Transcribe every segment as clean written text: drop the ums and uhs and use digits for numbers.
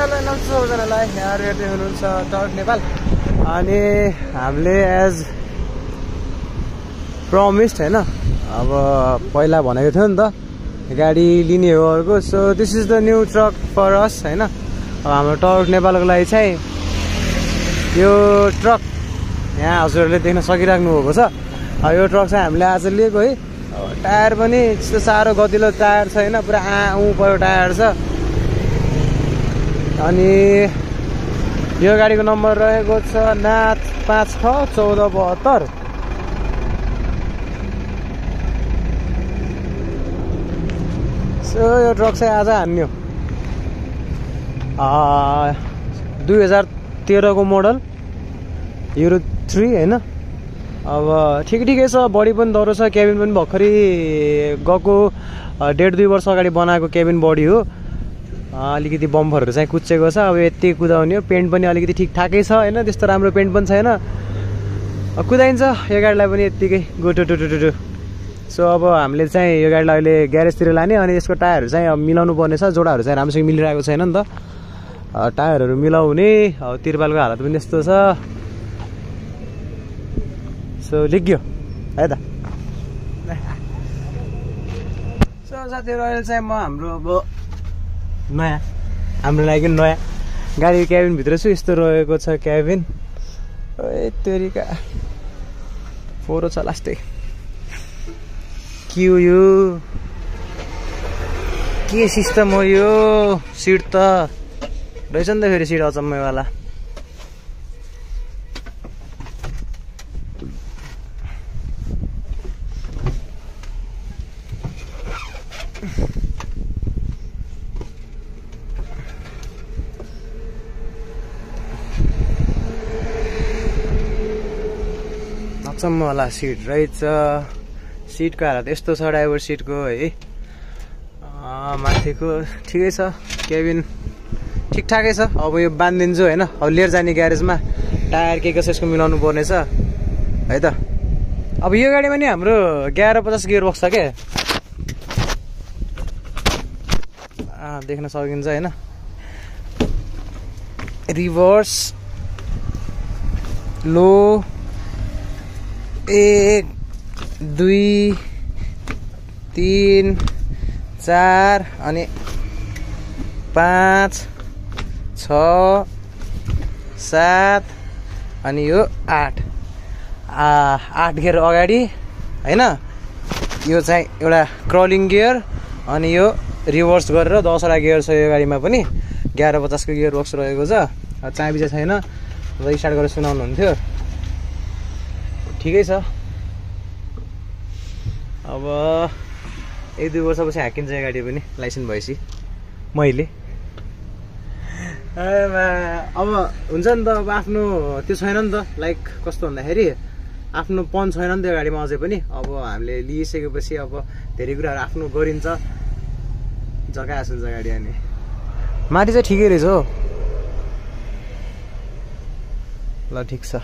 Hello नमस्ते सबैजनालाई, यहाँ हेर्दै हुनुहुन्छ टर्क नेपाल। अनि हामीले एज प्रमिस्ड होइन, अब पहिला भनेको थियो नि त गाडी लिने हो अर्को। So this is the new truck for us होइन। अब हाम्रो टर्क नेपालको लागि चाहिँ यो ट्रक यहाँ हजुरहरूले देख्न सकिराख्नु भएको छ। यो ट्रक चाहिँ हामीले आज लिएको है। टायर पनि त्यस्तो साह्रो गतिलो टायर छ होइन, पुरा आउँ पऱ्यो टायर छ। अनि यो गाडीको नम्बर रहेको छ नाथ 561472। सो यो ट्रक चाहिँ आज हान्यो। 2013 को मोडल, युरो 3 होइन। अब ठिकै छ, बडी पनि दह्रो छ, केबिन पनि भर्खरै गएको 1.5-2 वर्ष अगाडि बनाएको केबिन बडी हो। अलिकति बम्परहरू चाहिँ कुच्चेको छ। अब यति कुदाउने हो। पेन्ट पनि अलिकति ठिकठाकै छ होइन, त्यस्तो राम्रो पेन्ट पनि छैन। कुदाइन्छ यो गाडीलाई पनि यत्तिकै गोटो। सो अब हामीले चाहिँ यो गाडीलाई अहिले ग्यारेजतिर लाने। अनि यसको टायरहरू चाहिँ अब मिलाउनु पर्ने छ, जोडाहरू चाहिँ राम्रोसँग मिलिरहेको छैन नि त। टायरहरू मिलाउने। अब तिरपालको हालत पनि यस्तो छ। सो लिग्यो है त। सो साथीहरू अहिले चाहिँ म हाम्रो लागि नयाँ गाडी क्याबिनभित्र छु। यस्तो रहेको छ क्याबिन। तरिका फोरो छ लास्टै। के हो यो, के सिस्टम हो यो? सिट त रहेछ नि त फेरि, सिट अचम्मैवाला। अचम्मवाला सिट रहेछ। सिटको हालत यस्तो छ ड्राइभर सिटको है। माथिको ठिकै छ, केबिन ठिकठाकै छ। अब यो बाँधिदिन्छु होइन। अब लिएर जाने ग्यारेजमा टायर के छ यसको मिलाउनु पर्ने छ है त। अब यो गाडीमा नि हाम्रो 1150 गियर बक्स छ क्या, देख्न सकिन्छ होइन। रिभर्स लो 1 2 3 4 अनि 5 6 7 अनि यो 8 गियर अगाडि होइन। यो चाहिँ एउटा क्रलिङ गियर अनि यो रिभर्स गरेर 10वटा गियर छ यो गाडीमा पनि। 1150 को गियर बक्स रहेको छ। चाबी चाहिँ छैन, स्टार्ट गरेर सुनाउनु हुन्थ्यो। ठिकै छ। अब 1-2 वर्षपछि हाकिन्छ यो गाडी पनि, लाइसेन्स भएपछि मैले। अब हुन्छ नि त, अब आफ्नो त्यो छैन नि त। लाइक कस्तो भन्दाखेरि आफ्नो पन छैन नि त यो गाडीमा अझै पनि। अब हामीले लिइसकेपछि अब धेरै कुराहरू आफ्नो गरिन्छ, जग्गास हुन्छ गाडी। अनि माथि चाहिँ ठिकै रहेछ हो। ल ठिक छ।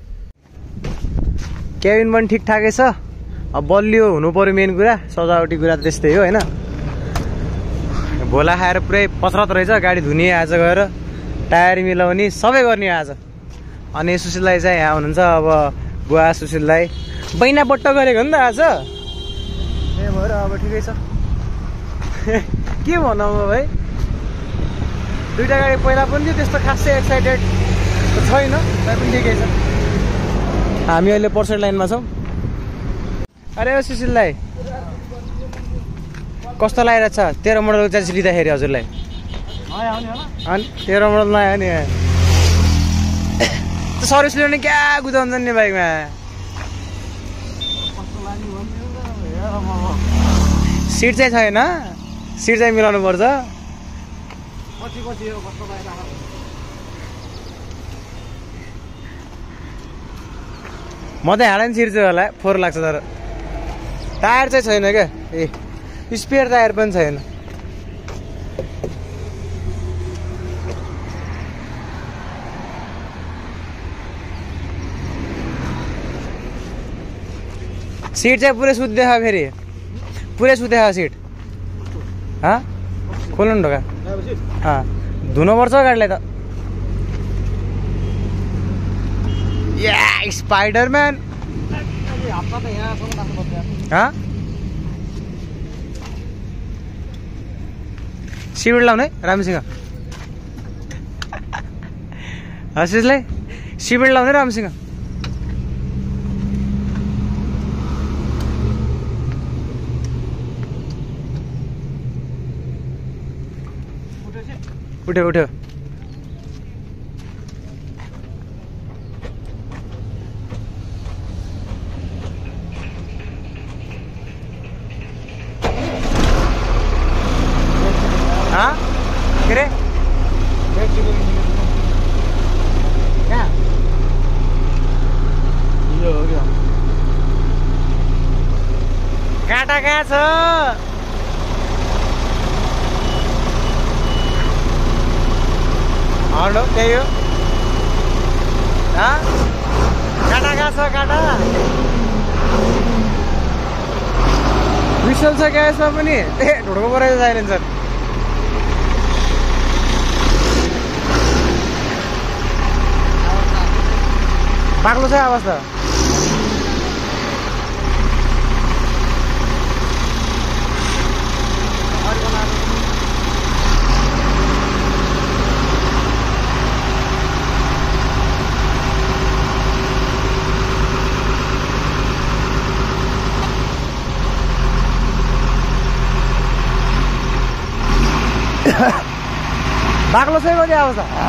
केबिन पनि ठिकठाकै छ। अब बलियो हुनु पर्यो मेन कुरा, सजावटी कुरा त्यस्तै हो होइन। भोला खाएर पुरै पसरत रहेछ। गाडी धुने आज गएर, टायर मिलाउने सबै गर्ने आज। अनि सुशील दाइ चाहिँ यहाँ हुनुहुन्छ। अब बुवा सुशील दाइ बैना बट्ट गरेको नि त आज। त्यही भएर अब ठिकै छ। के भनौँ भाइ, दुईवटा गाडी पहिला पनि थियो, त्यस्तो खासै एक्साइटेड छैन, तर पनि ठिकै छ। हामी अहिले पर्सेन्ट लाइनमा छौँ। अरे ओ सुशील दाइ, कस्तो लागिरहेको छ 13 मोडलको चाहिँ लिँदाखेरि हजुरलाई? अनि 13 मोडल नआयो नि सर्भिस ल्याउने क्या कुदाउँछ नि बाइकमा। सिट चाहिँ छैन, सिट चाहिँ मिलाउनु पर्छ। म चाहिँ हाडा नि छिर्छु होला, फोहोर लाग्छ। तर टायर चाहिँ छैन क्या। स्पेयर टायर पनि छैन। सीट चाहिँ पुरै सुत्दै छ फेरि, पुरै सुत्दै छ सीट। खोल्नु नि ढोका। धुनुपर्छ गाडीलाई त। या स्पाइडरम्यान। सिबिड लाउने राम्रोसँग। हसिसलाई सिबिड लाउने राम्रोसँग। उठ्यो उठ्यो। के अरे काँटा कहाँ छ? हलो त्यही हो। काँटा कहाँ छ? काँटा विसल छ क्या यसमा पनि? ए ढुड्को परेछ साइलेन्सर। बाक्लो छ आवाज त। बाक्लो छ कति आवाज त।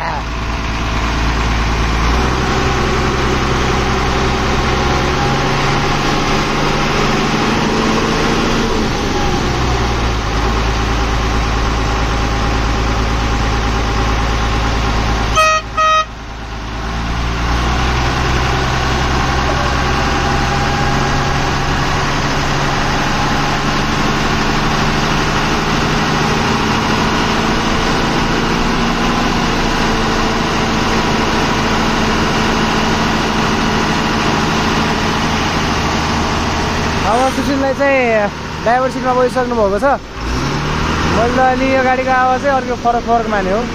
अब सुशीललाई चाहिँ ड्राइभर सिटमा बसिसक्नु भएको छ। मैले अलि यो गाडीको आवाज चाहिँ अर्को फरक फरक माने हो।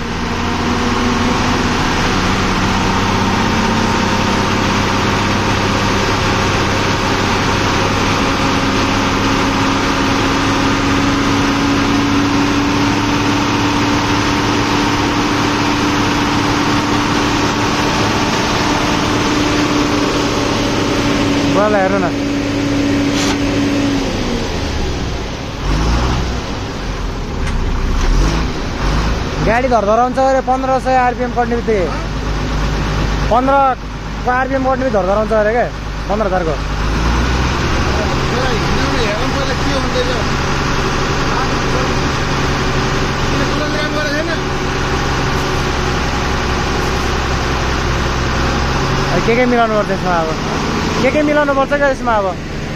बल हेर न। गाडी धरधराउँछ अरे 1500 आरपिएम कट्ने बित्तिकै 15 आरपिएम कट्ने बित्तिकै धरधराउँछ अरे क्या 15,000 को। के मिलाउनु पर्छ यसमा? अब के मिलाउनु पर्छ क्या यसमा? अब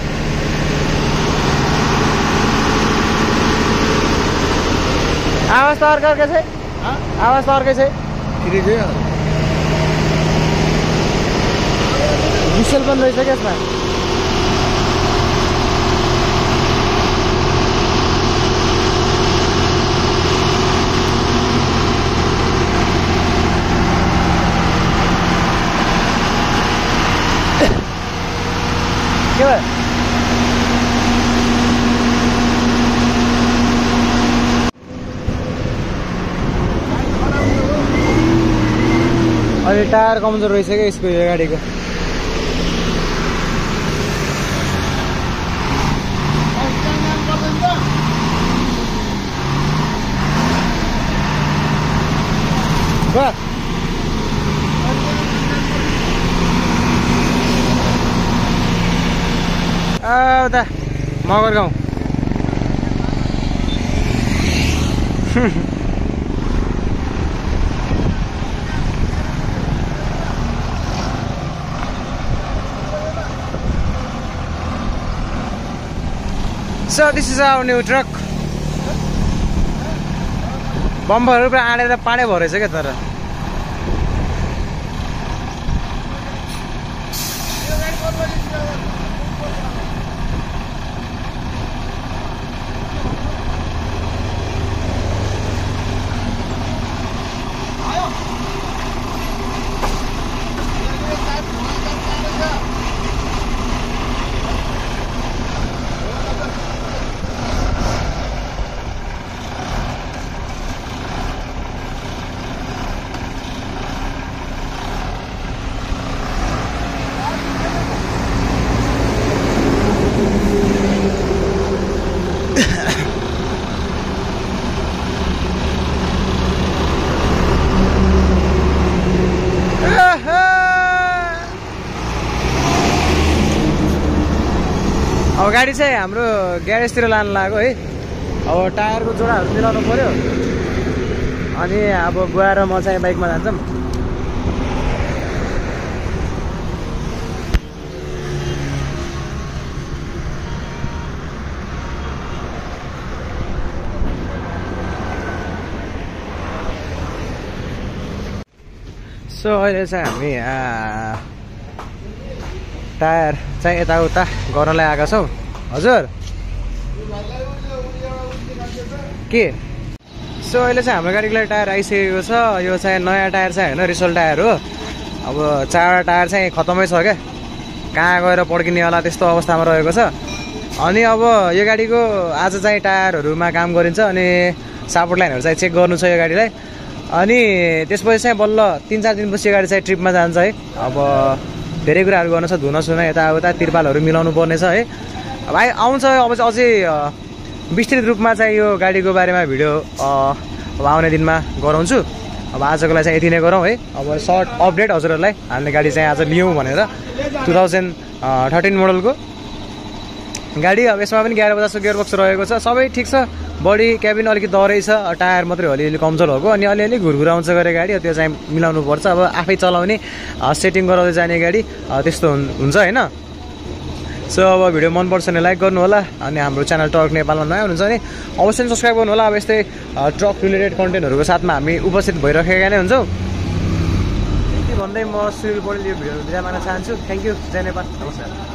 आवाज त अर्कै छ। आवाज त अर्कै छ। विसल पनि रहेछ क्या यसमा। के भयो? अहिले टायर कमजोर रहेछ क्या यसको, यो गाडीको। उता मगर गाउँ। So this is our new truck. बम्बरहरु पुरा आडेर पाडे भरेछ के तर। गाडी चाहिँ हाम्रो ग्यारेजतिर लानु लाग्यो है। अब टायरको जोडाहरू मिलाउनु पर्यो अनि अब गएर म चाहिँ बाइकमा जान्छौँ। सो अहिले चाहिँ हामी टायर चाहिँ यताउता गर्नलाई आएका छौँ। हजुर के सो अहिले चाहिँ हाम्रो गाडीको लागि टायर आइसकेको छ। यो चाहिँ नयाँ टायर चाहिँ होइन, रिसोल टायर हो। अब 4वटा टायर चाहिँ खतमै छ क्या, कहाँ गएर पड्किने होला त्यस्तो अवस्थामा रहेको छ। अनि अब यो गाडीको आज चाहिँ टायरहरूमा काम गरिन्छ अनि सापोर्ट लाइनहरू चाहिँ चेक गर्नु छ यो गाडीलाई। अनि त्यसपछि चाहिँ बल्ल 3-4 दिनपछि गाडी चाहिँ ट्रिपमा जान्छ है। अब धेरै कुराहरू गर्नु छ, धुन सुन यताउता तिरपालहरू मिलाउनु पर्ने छ है। भाइ आउँछ अब चाहिँ अझै विस्तृत रूपमा चाहिँ यो गाडीको बारेमा भिडियो अब आउने दिनमा गराउँछु। अब आजको लागि चाहिँ यति नै गरौँ है। अब सर्ट अपडेट हजुरहरूलाई, हामीले गाडी चाहिँ आज लियौँ भनेर 2013 मोडलको गाडी। अब यसमा पनि 1150 गियरबक्स रहेको छ, सबै ठिक छ। बडी क्याबिन अलिकति दरै छ, टायर मात्रै अलिअलि कमजोर भएको अनि अलिअलि घुरघुराउँछ गरे गाडी, त्यो चाहिँ मिलाउनु पर्छ। अब आफै चलाउने सेटिङ गराउँदै जाने गाडी त्यस्तो हुन्छ होइन। सो अब भिडियो मनपर्छ भने लाइक गर्नु होला अनि हाम्रो च्यानल ट्रक नेपालमा नयाँ हुनुहुन्छ भने अवश्य सब्सक्राइब गर्नु होला। अब यस्तै ट्रक रिलेटेड कन्टेन्टहरूको साथमा हामी उपस्थित भइरहेका नै हुन्छौँ। यति भन्दै म सुनिल पौडेल यो भिडियो बिदा मान्न चाहन्छु। थ्याङ्क यू, जय नेपाल, नमस्कार।